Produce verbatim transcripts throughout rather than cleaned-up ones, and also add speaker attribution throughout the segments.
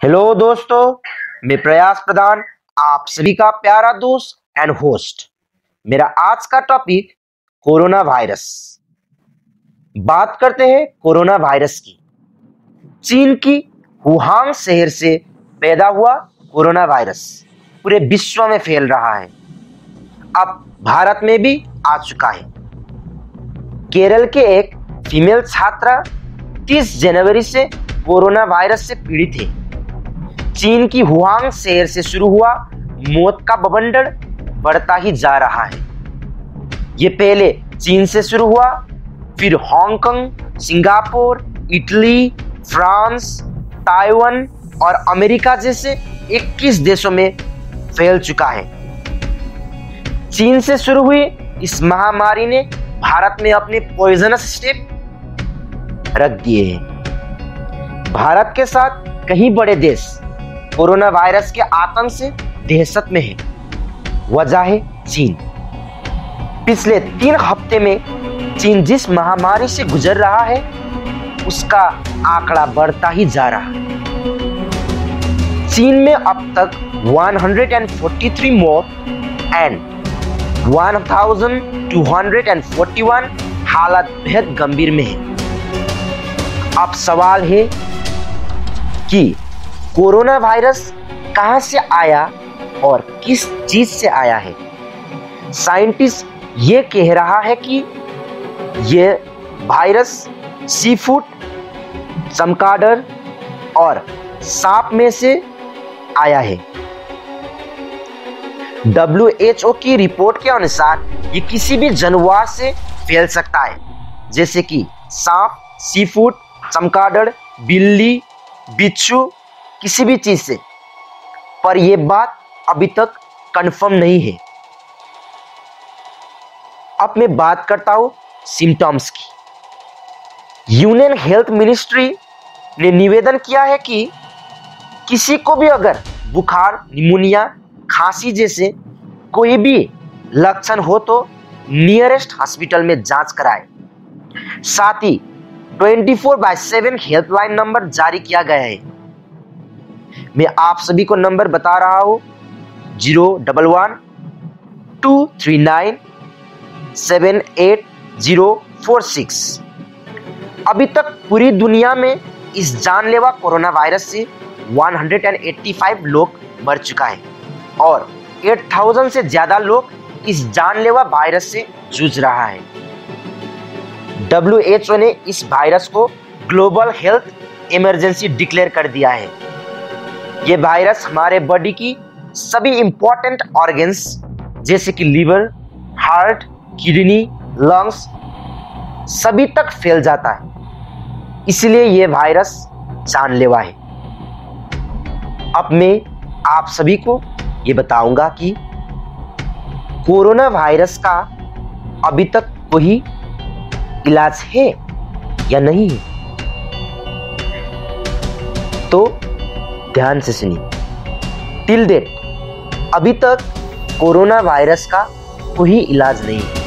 Speaker 1: Hello दोस्तों, मैं प्रयास प्रधान, आप सभी का प्यारा दोस्त एंड होस्ट। मेरा आज का टॉपिक कोरोना वायरस। बात करते हैं कोरोना वायरस की। चीन की वुहान शहर से पैदा हुआ कोरोना वायरस पूरे विश्व में फैल रहा है। अब भारत में भी आ चुका है। केरल के एक फीमेल छात्रा तीस जनवरी से कोरोना वायरस से पीड़ित है। चीन की वुहान शहर से शुरू हुआ मौत का बवंडर बढ़ता ही जा रहा है। ये पहले चीन से शुरू हुआ, फिर Hong Kong, Singapore, Italy, France, Taiwan और अमेरिका जैसे इक्कीस देशों में फैल चुका है। चीन से शुरू हुई इस महामारी ने भारत में अपने पॉइजनस स्टेप रख दिए हैं। भारत के साथ कई बड़े देश कोरोना वायरस के आतंक से दहशत में है। वजह है चीन। पिछले तीन हफ्ते में चीन जिस महामारी से गुजर रहा है उसका आंकड़ा बढ़ता ही जा रहा है। चीन में अब तक एक सौ तैंतालीस मौत एंड बारह सौ इकतालीस हालत बेहद गंभीर में है। अब सवाल है कि कोरोना वायरस कहां से आया और किस चीज से आया है। साइंटिस्ट ये कह रहा है कि ये वायरस सी फूड, चमगादड़ और सांप में से आया है। डब्ल्यू एच ओ की रिपोर्ट के अनुसार ये किसी भी जानवर से फैल सकता है, जैसे कि सांप, सी फूड, चमगादड़, बिल्ली, बिच्छू, किसी भी चीज से। पर यह बात अभी तक कंफर्म नहीं है। अब मैं बात करता हूं सिम्टम्स की। यूनियन हेल्थ मिनिस्ट्री ने निवेदन किया है कि किसी को भी अगर बुखार, निमोनिया, खांसी जैसे कोई भी लक्षण हो तो नियरेस्ट हॉस्पिटल में जांच कराए। साथ ही चौबीस बाय सात हेल्पलाइन नंबर जारी किया गया है। मैं आप सभी को नंबर बता रहा हूं, zero double one two three nine seven eight zero four six. अभी तक पूरी दुनिया में इस जानलेवा कोरोना वायरस से एक सौ पचासी लोग मर चुका है और आठ हज़ार से ज्यादा लोग इस जानलेवा वायरस से जूझ रहा है। डब्ल्यू एच ओ ने इस वायरस को ग्लोबल हेल्थ इमरजेंसी डिक्लेयर कर दिया है। ये वायरस हमारे बॉडी की सभी इंपॉर्टेंट ऑर्गन्स जैसे कि लीवर, हार्ट, किडनी, लंग्स सभी तक फैल जाता है। इसलिए ये वायरस जानलेवा है। अब मैं आप सभी को ये बताऊंगा कि कोरोना वायरस का अभी तक कोई इलाज है या नहीं है। तो ध्यान से सुनिए। टिल डेट अभी तक कोरोना वायरस का कोई इलाज नहीं है।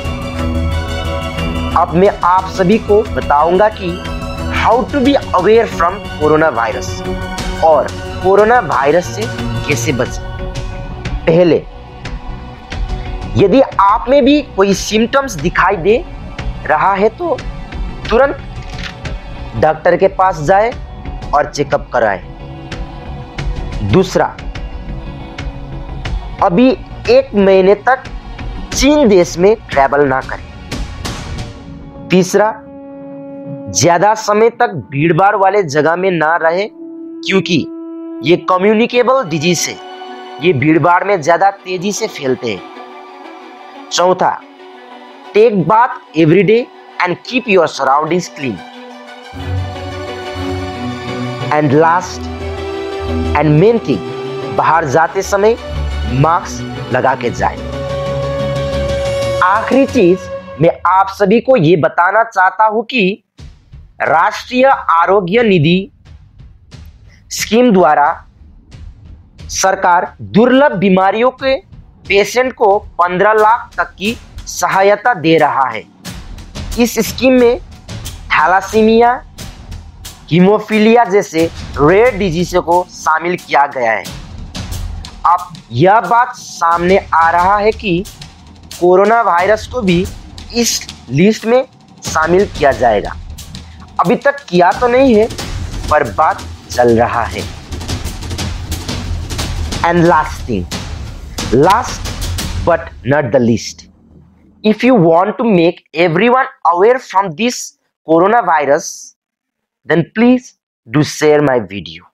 Speaker 1: अब मैं आप सभी को बताऊंगा कि how to be aware from corona virus और कोरोना वायरस से कैसे बचें। पहले, यदि आप में भी कोई सिम्टम्स दिखाई दे रहा है तो तुरंत डॉक्टर के पास जाए और चेकअप कराएं। दूसरा, अभी एक महीने तक चीन देश में ट्रैवल ना करें। तीसरा, ज्यादा समय तक भीड़भाड़ वाले जगह में ना रहें क्योंकि ये कम्युनिकेबल डिजीज है। ये भीड़भाड़ में ज्यादा तेजी से फैलते हैं। चौथा, take bath every day and keep your surroundings clean. And last and main thing, बाहर जाते समय मास्क लगा के जाए। आखिरी चीज मैं आप सभी को यह बताना चाहता हूं कि राष्ट्रीय आरोग्य निधि स्कीम द्वारा सरकार दुर्लभ बीमारियों के पेशेंट को पंद्रह लाख तक की सहायता दे रहा है। इस स्कीम में थैलासीमिया, हीमोफीलिया जैसे रेयर डिजीज़ों को शामिल किया गया है। अब यह बात सामने आ रहा है कि कोरोना वायरस को भी इस लिस्ट में शामिल किया जाएगा। अभी तक किया तो नहीं है, पर बात चल रहा है। And last thing, last but not the least, if you want to make everyone aware from this coronavirus, then please do share my video.